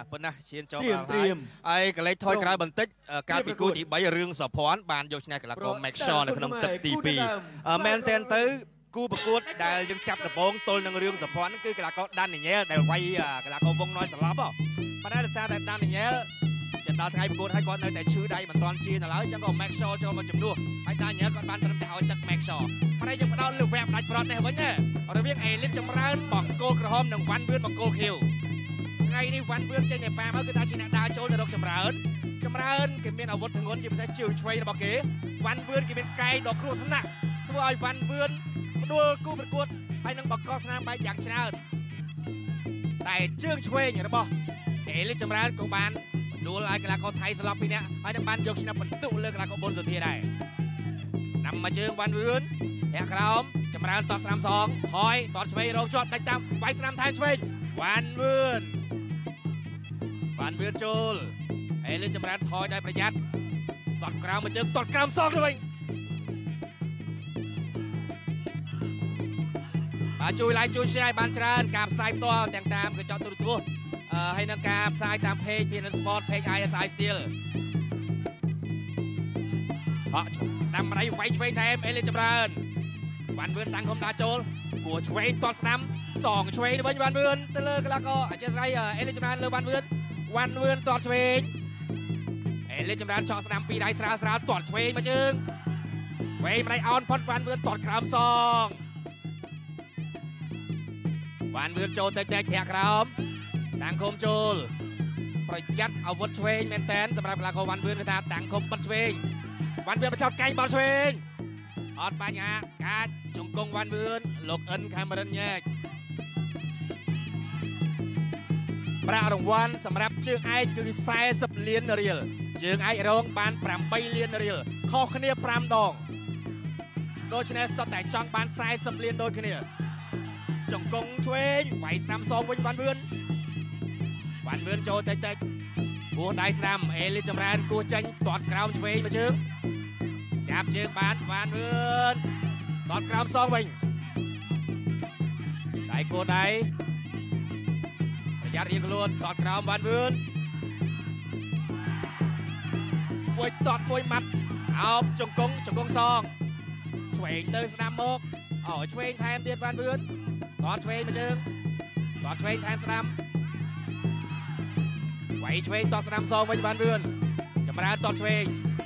ប៉ុណ្ណាឈានចូលដល់ហើយហើយកលេចថយក្រោយបន្តិចការពិគូទី3រឿងសុភ័ណ្ឌបានយកឈ្នះកីឡាករ Max Shaw នៅក្នុងទឹកទី2មែនទែនទៅគូប្រកួតដែលយើងចាប់ដំបងទល់នឹងរឿងសុភ័ណ្ឌគឺកីឡាករ Daniel ដែលវាយកីឡាករវងណយស្លាប់ប៉ុន្តែដោយសារតែ Daniel ចិត្តដល់ថ្ងៃប្រកួតហើយគាត់នៅតែឈឺដៃមិនទាន់ជានៅឡើយអញ្ចឹងក៏ Max Shaw ចូលមកជំនួសហើយ Daniel គាត់បានត្រឹមតែឲ្យទឹក Max Shaw ប៉ុន្តែយើងផ្ដោតលើវគ្គផ្ដាច់ប្រត់នេះវិញណារវាង Elite ចម្រើនបង្គោលក្រហមនិងវ៉ាន់វឿនបង្គោលខៀវថ្ងៃនេះវ៉ាន់វឿនចេញតែប៉ាមកគឺថាជាអ្នកដើរចូលទៅរកចម្រើនគេមានអាវុធធ្ងន់ជាពិសេសជើងឆ្វេងរបស់គេវ៉ាន់វឿនគេមានកែងដ៏គ្រោះថ្នាក់ធ្វើឲ្យវ៉ាន់វឿនផ្ដួលគូប្រកួតហើយនឹងបកកស្នាមបែកយ៉ាងច្រើនតែជើងឆ្វេងរបស់ Elite ចម្រើនក៏បានផ្ដួលឲ្យកីឡាករថៃស្លាប់ពីរនាក់ហើយនឹងបានយកឈ្នះបន្ទុកលើកីឡាករប៊ុនសុធាដែរស្ដាំមកជើងវ៉ាន់វឿនធាក់ក្រោមចម្រើនតស្នាមសងថយតឆ្វេងរងជាប់ដាច់តាមវាយស្នាមថែមឆ្វេងវ៉ាន់វឿនចូលElite ចម្រើនថយដោយប្រយ័ត្នតក្រោមមកជើងតក្រោមសងទៅវិញបាទជួយ like ជួយ share ឲ្យបានច្រើនការផ្សាយផ្ទាល់ទាំងតាមកញ្ចក់ទូរទស្សន៍ហើយនឹងការផ្សាយតាម page PNN Sport page ISI Steel ហក់តាមដៃវាយឆ្វេងថែមElite ចម្រើនវ៉ាន់វឿនតាំងខំដើរចូលគួរឆ្វេងទាត់ស្ដាំសងឆ្វេងទៅវិញវ៉ាន់វឿនទៅលើកីឡាករអចិន្ត្រៃយ៍Elite ចម្រើនលើវ៉ាន់វឿនទាត់ឆ្វេងElite ចម្រើនឆក់ស្ដាំពីរដៃស្រាលទាត់ឆ្វេងមកជើងឆ្វេងម្ដាយអោនផុតវ៉ាន់វឿនទាត់ក្រោមសងវ៉ាន់វឿនចូលតិចធាក់ក្រោមតាំងខំចូលប្រយ័ត្នអាវុធឆ្វេងមែនតែនសម្រាប់កីឡាករវ៉ាន់វឿនគឺថាតាំងខំបិទឆ្វេងវ៉ាន់វឿនបញ្ចប់កែងបាល់ឆ្វេងអត់បញ្ហាកាចជង្គង់វ៉ាន់វឿនលោកអិនខាមេរិនញែកប្រាក់រង្វាន់សម្រាប់ជើងឯកគឺ40លានរៀលជើងឯករងបាន8លានរៀលខុសគ្នា5ដងដូច្នេះសុទ្ធតែចង់បាន40លានដូចគ្នាជង្គង់ឆ្វេងវាយស្ដាំសងវិញវ៉ាន់វឿនចូលតិចគោះដៃស្ដាំEliteចម្រើនគោះចេញទាត់ក្រោមឆ្វេងមកជើងចាប់ជើងបានវ៉ាន់វឿនទាត់ក្រោមសងវិញដៃគោះដៃប្រយ័ត្នរៀងខ្លួនទាត់ក្រោមវ៉ាន់វឿនមួយទាត់មួយម៉ាត់អោបជង្គង់សងឆ្វេងទៅស្ដាំមកឆ្វេងថែមទៀតវ៉ាន់វឿនទាត់ឆ្វេងមកជើងទាត់ឆ្វេងថែមស្ដាំវាយឆ្វេងទាត់ស្ដាំសងវិញវ៉ាន់វឿនចម្រើនទាត់ឆ្វេង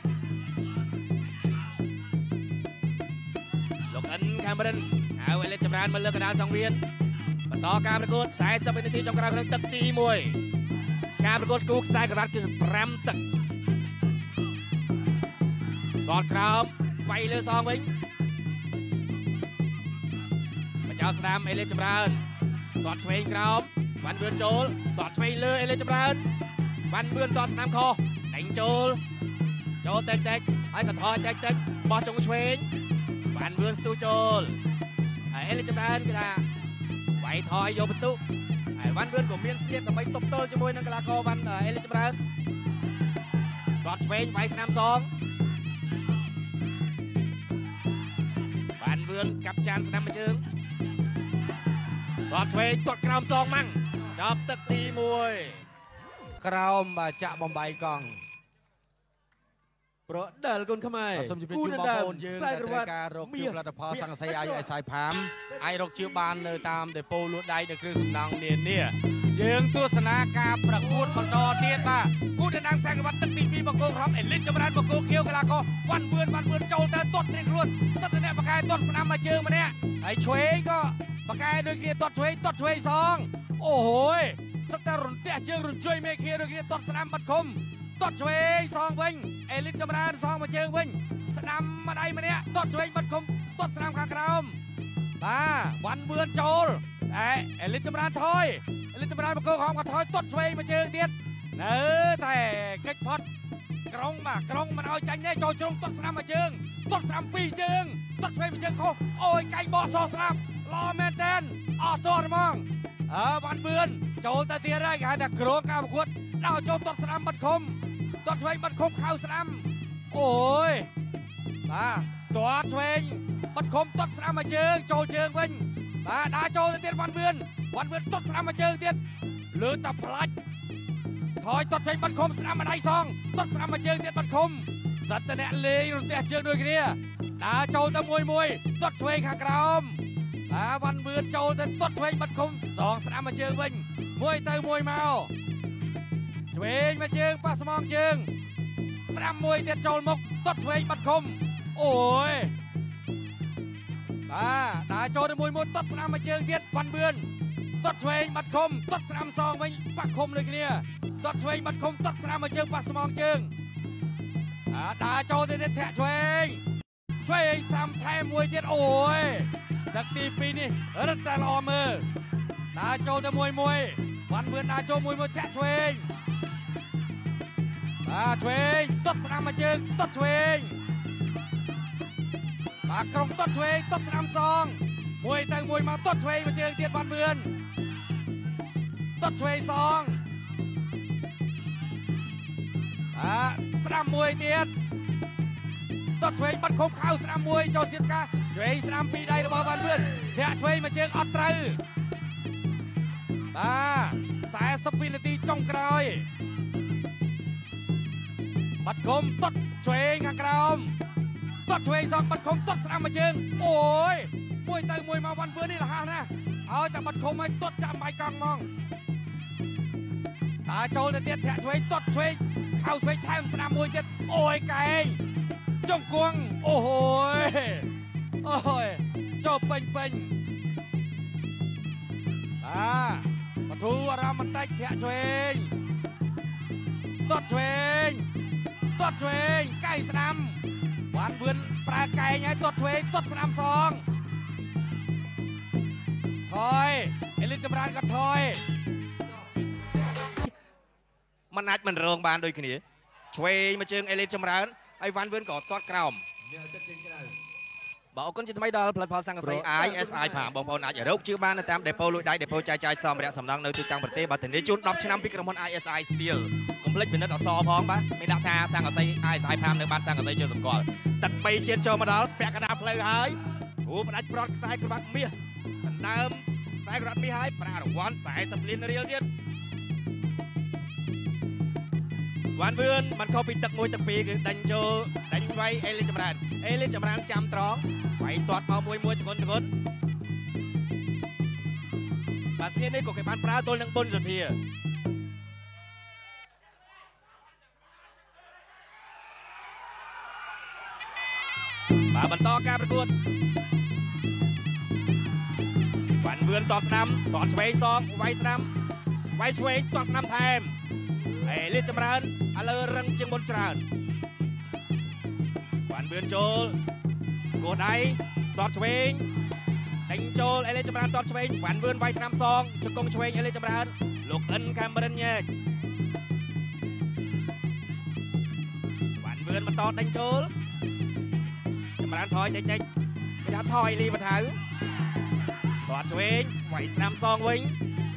លោកអិនខាមេរិនហៅEliteចម្រើនមកលើកណ្ដាលសង្វៀនបន្តការប្រកួត40វិនាទីចុងក្រោយក្នុងទឹកទី1ការប្រកួតគូខ្សែក្រវ៉ាត់គឺ5ទឹកទាត់ក្រោមវាយលើសងវិញមកចោលស្ដាំEliteចម្រើនទាត់ឆ្វេងក្រោមវ៉ាន់វឿនចូលទាត់ឆ្វេងលើEliteចម្រើនវ៉ាន់វឿនទាត់ស្ដាំខុសដេញចូលតិចហើយក៏ថយតិចបោះចុងឆ្វេងវ៉ាន់វឿនស្ទុះចូលហើយEliteចម្រើនគឺថាវាយថយយកបន្ទុកហើយវ៉ាន់វឿនក៏មានស្ទាបដើម្បីទប់ទល់ជាមួយនឹងកីឡាករEliteចម្រើនទាត់ឆ្វេងវាយស្ដាំសងវ៉ាន់វឿនកាប់ចានស្ដាំមួយជើងទាត់ឆ្វេងទាត់ក្រោមសងម៉ាំងចាប់ទឹកទី1 ក្រោមបាទចាក់បំបីកង់ប្រដលគុនខ្មែរសូមជម្រាបជូនបងប្អូនយើងដែលត្រូវការរកជាផលិតផលសង្កសីISI Farm អាចរកជាបាននៅតាមដេប៉ូលក់ដៃនិងគ្រឿងសំណង់នានាយើងទស្សនាការប្រកួតបន្តទៀតបាទគូដណ្ដើមខ្សែក្រវ៉ាត់ទឹកទី2បង្គោលក្រហមEliteចម្រើនបង្គោលខៀវកីឡាករវ៉ាន់វឿនចូលទៅទាត់រៀងខ្លួនសិតតែអ្នកបកកែទាត់ស្ដាំមកជើងម្នាក់ហើយឆ្វេងក៏បកកែដូចគ្នាទាត់ឆ្វេងសងអូហូយសិតតែរន្ទះជើងរញ្ជួយមេឃាដូចគ្នាទាត់ស្ដាំបាត់ឃុំទាត់ឆ្វេងសងវិញEliteចម្រើនសងមកជើងវិញស្ដាំម្ដាយម្នាក់ទាត់ឆ្វេងបាត់ឃុំទាត់ស្ដាំខាងក្រោមបាទវ៉ាន់វឿនចូលEliteចម្រើនថយEliteចម្រើនបង្គោលក្រហមក៏ថយទាត់ឆ្វេងមកជើងទៀតនៅតែកិច្ចផុតក្រុងមិនឲ្យចាញ់ទេចូលជ្រុងទាត់ស្ដាំមកជើងទាត់ស្ដាំពីរជើងទាត់ឆ្វេងមកជើងខុសអូយកាច់បោះសស្ដាប់ល្អមែនតើអត់ទាត់ហ្មងវ៉ាន់វឿនចូលទៅទៀតហើយគេហៅថាក្រុងការប្រកួតដល់ចូលទាត់ស្ដាំបាត់ឃុំទាត់ឆ្វេងបាត់ឃុំខៅស្ដាំអូយបាទទាត់ឆ្វេងបាត់ឃុំទាត់ស្ដាំមកជើងចូលជើងវិញបាទដើរចូលទៅទៀតវ៉ាន់វឿនទាត់ស្ដាំមកជើងទៀតលើតាផ្លាច់ถอยตัดเฟงบันคมสนามมาได้ซองตัดสนามมาเจิงเตียนบันคมสัตว์แหน่เลยรถเตียเจิงด้วยกันเนี่ยตาโจตะมวยตัดเฟงขากรามตาวันเบือนโจแต่ตัดเฟงบันคมสองสนามมาเจิงวิ่งมวยเตยมวยเมาเฟงมาเจิงป้าสมองเจิงสนามมวยเตียโจมกตัดเฟงบันคมโอ้ยตาโจตะมวยตัดสนามมาเจิงเตียวันเบือนตัดเฟงบันคมตัดสนามซองวิ่งปักคมเลยกันเนี่ยตัดเฟงบันคมตัดสนามมาเจิงป้าสมองเจิงตาโจเตียแทะเฟงซ้ำแทมมวยเตียโอ้ยดักตีปีนี่รัตแต่ละอมือตาโจจะมวยวันเบือนตาโจมวยแทะเฟงเฟงตัดสนามมาเจิงตัดเฟงปากกรงตัดเฟงตัดสนามซองมวยแต่งมวยมาตัดเฟงมาเจิงเตียวันเบือนตัดเฟงซองสนามมวยเตียตัดเฟงบัดคมเข้าสนามมวยโจเสียบกาเฟงสนามปีได้ระบาวันเบือนแทะเฟงมาเจิงอัดตรึสายสปินตีจงกรอยบัดคมตัดเฟงข้างกรามตัดเฟงซองบัดคมตัดสนามมาเจิงโอ้ยมวยเตยมวยมาวันเบือนนี่ละฮะนะเอาแต่บัดคมให้ตัดจับใบกองมองตาโจจะเตี้ยแทะเฟงตัดเฟงเข้าเฟงแทมสนามมวยเตี้ยโอ้ยไก่จงกวงโอ้โหเจ้าเป็นปะทูรามันได้แทะเฟงตัดเฟงใกล้สนามวันเบือนปลาไก่ไงตัดเฟงตัดสนามซองถอยเอลินจำรานกับถอยมันนัดมันเริงบานโดยขณีช่วยมาเจิงเอลินจำรานไอ้วันเบือนก่อตัดกรามบอกคนจะไม่ดอลพลพอสังกัดISI ผ่านบอลพอนัดอย่ารุกชื่อบ้านตามเดโปลุยได้เดโปใจซอมเรียสำนักในตุจังประเทศบัตรนี้จุดดับชนะพิกรมอน ISI สตีลคอมเพล็กซ์เป็นนัดซอพร้อมปะไม่ดักทาสังกัดISI ผ่านในบ้านสังกัดเจอสมกอลตัดไปเชียนโจมาดอลแปะกระดาษเพลย์หายโอ้ปนัดปลอดสายกระบัดเมียน้ำสายกระบัดมีหายปลาวันสายสปลินเรียลเดียนวันเบือนมันเข้าไปตักมวยตักปีคือดันโจดันไว้เอลิจมรานจำตรองไปตอดเอามวยทุกคนบาสเนียนี่ก็เก็บพันปลาตัวหนึ่งต้นสุดทีมาบรรทอการประกวดวันเบือนตอดสนามตอดเชยซองไว้สนามไว้เชยตอดสนามแทมเอลิจมรานอเลอรังจึงบนจานวันเบือนโจโกดไอตอดเชยดังโจเอลิจมรานตอดเชยวันเบือนไว้สนามซองจุกงเชยเอลิจมรานลูกเอินแคมเบรนเย่วันเบือนมาตอดดังโจจมรานถอยเจ๊ไม่ได้ถอยรีมาถือตอดเชยไว้สนามซองวิ่ง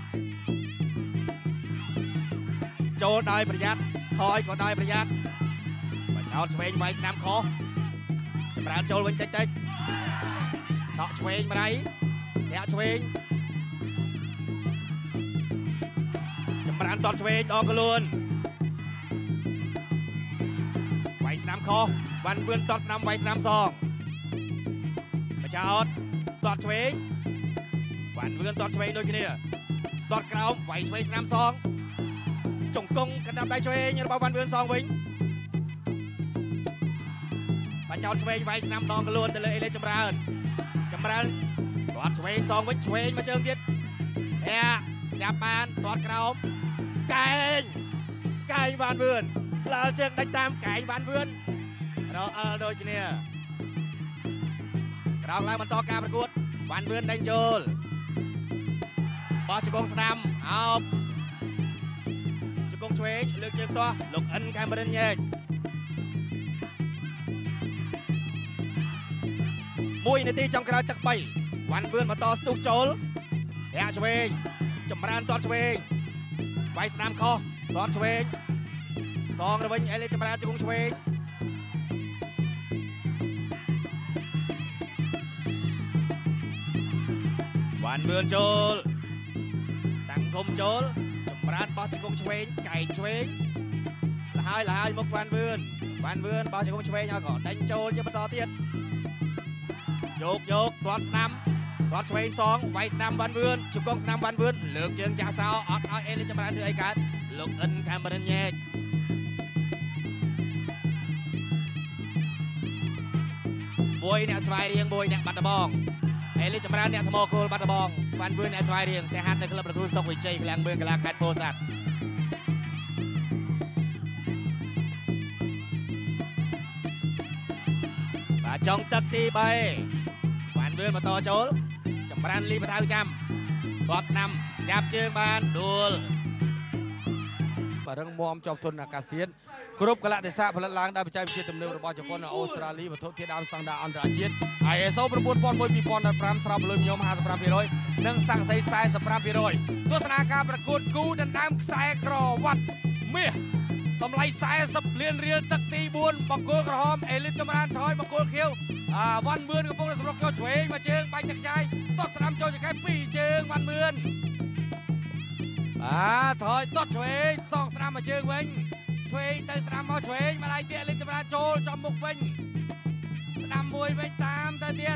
โจได้ประหยัดถอยก็ได้ประหยัดมาเช้าเชยไว้สนามคอจมรานโจวิ่งเจ๊เนาะเชยมาไหนแย่เชยจมรานตอดเชยออกกระลุนไว้สนามคอวันเบือนตอดสนามไว้สนามซองมาเช้าตอดเชยวันเบือนตอดเชยโดยที่นี่ตอดกระเอาไว้เชยสนามซองจงกงกระดับได้เชยยังระบวันเบือนซองวิ่งมาเช้าเชยไว้สนามดองกระลุนแต่เลยเอเลจมรานตอดเชยซองวิ่งเชยมาเจิงเดียดจับมันตอดกระเอาไก่วันเบือนเราเจิงได้ตามไก่วันเบือนเราโดยที่นี่เราแล้วมันต่อการประกวดวันเบือนดังโจลบอลจุกงสนามเอาจุกงเชยเลือกเจิงตัวลูกเอินแคมเบรนเย่มวยในตีจังกรายตักไปวันเบือนมาต่อสตูโจลแย่เชยจมรานตอดเชยไว้สนามคอตอดเชยซองระเบิดเอเลจมรานจุกงเชยวันเบือนโจลตั้งคมโจลจมรប្រានបោះជង្គង់ឆ្វេងកែងឆ្វេងលហើយមកវ៉ាន់វឿនបោះជង្គង់ឆ្វេងឲ្យក៏ដេញចូលជាបន្តទៀតយកទាត់ស្ដាំទាត់ឆ្វេងសងវាយស្ដាំវ៉ាន់វឿនជង្គង់ស្ដាំវ៉ាន់វឿនលើកជើងចាក់សោអត់ឲ្យអេលីចម្រើនធ្វើអីកើតលោកអិនកាមេរិនញែកមួយអ្នកស្វាយរៀងមួយអ្នកបាត់ដំបងអេលីចម្រើនអ្នកថ្មគោលបាត់ដំបងវ៉ាន់វឿនអ្នកស្វាយរៀងតែហាត់នៅក្លឹបប្រគ្រូសុកវិជ័យក្លាំងមើលកីឡាខេត្តពោធិ៍សាត់បាទចុងទឹកទី3វ៉ាន់វឿនបន្តចូលចម្រើនលីបថៅចាំគាត់ស្ដាំចាប់ជើងបានដួលបាទរឹងមាំជាប់ធនអាកាសធាតុគ្រប់កលៈទេសៈផលិតឡើងដោយបច្ចេកវិទ្យាទំនើបរបស់ជប៉ុននិងអូស្ត្រាលីវត្ថុធាតុដើមស្តង់ដារអន្តរជាតិ ISO 9001:2015 ស្របលុយញោម 55% និងស័ក្តិសិទ្ធិ 45% ទស្សនាការប្រកួតគូដណ្ដើមខ្សែក្រវ៉ាត់មាសតម្លៃ40លានរៀលទឹកទី4បង្គោលក្រហមអេលីតចម្រើនថយបង្គោលខៀវវ៉ាន់មឿនកំពុងតែសម្រុកយកឆ្វេងមកជើងបាញ់ទឹកខ្ចាយទាត់ស្ដាំចូលចង្កេះ2ជើងវ៉ាន់មឿនថយទាត់ឆ្វេងសងស្ដាំមកជើងវិញឆ្វេងទៅស្ដាំមកឆ្វេងមកដៃទៀតអេលីតចម្រើនចូលចំមុខវិញស្ដាំមួយវិញតាមទៅទៀត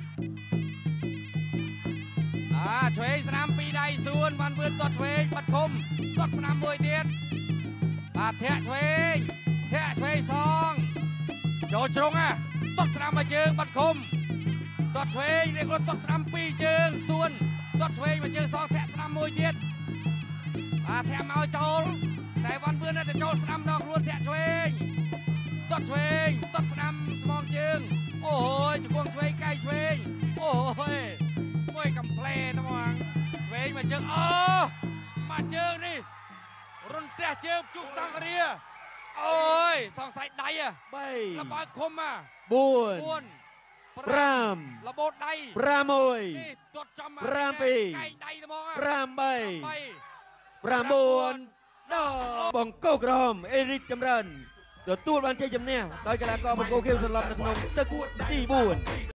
ឆ្វេងស្ដាំពីរដៃសួនវ៉ាន់មឿនទាត់ឆ្វេងបាត់ឃុំទាត់ស្ដាំមួយទៀតធាក់ឆ្វេងសងចូលជ្រុងទាត់ស្ដាំមកជើងបាត់ឃុំទាត់ឆ្វេងរៀងគាត់ទាត់ស្ដាំពីរជើងសួនទាត់ឆ្វេងមកជើងសងធាក់ស្ដាំមួយទៀតធាក់មកចូលតែវ៉ាន់វឿនទៅចូលស្ដាំដល់ខ្លួនធាក់ឆ្វេងទាត់ឆ្វេងទាត់ស្ដាំស្មងជើងអូយជង្គង់ឆ្វេងកៃឆ្វេងអូយមួយកំ plé ត្មងឆ្វេងមកជើងមកជើងនេះរុនផ្ទះជើងជុកសង្គ្រាអូយសងសាយដៃ3លបើឃុំ4 5លបោតដៃ6នេះទាត់ចំ7កែងដៃត្មង8 9ដល់បង្គោលក្រហមអេរិកចម្រើនទទួលបានជ័យជំនះដោយកីឡាករបង្គោលខៀវសន្លប់នៅក្នុងទឹកទី4